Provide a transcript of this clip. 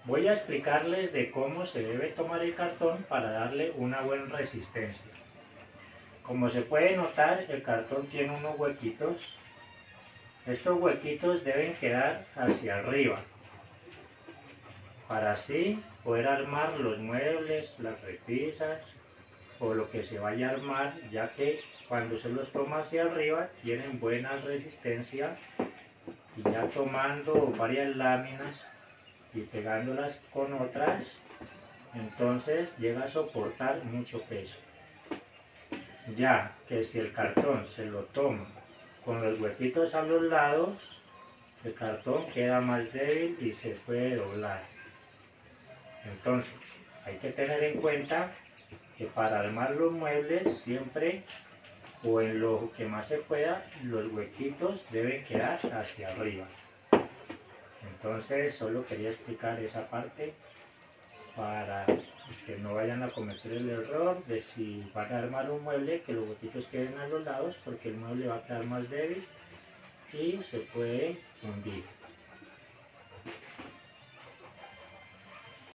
Voy a explicarles de cómo se debe tomar el cartón para darle una buena resistencia. Como se puede notar, el cartón tiene unos huequitos. Estos huequitos deben quedar hacia arriba, para así poder armar los muebles, las repisas o lo que se vaya a armar, ya que cuando se los toma hacia arriba tienen buena resistencia, y ya tomando varias láminas y pegándolas con otras, entonces llega a soportar mucho peso. Ya que si el cartón se lo toma con los huequitos a los lados, el cartón queda más débil y se puede doblar. Entonces hay que tener en cuenta que para armar los muebles siempre, o en lo que más se pueda, los huequitos deben quedar hacia arriba. Entonces solo quería explicar esa parte para que no vayan a cometer el error de, si van a armar un mueble, que los huequitos queden a los lados, porque el mueble va a quedar más débil y se puede hundir.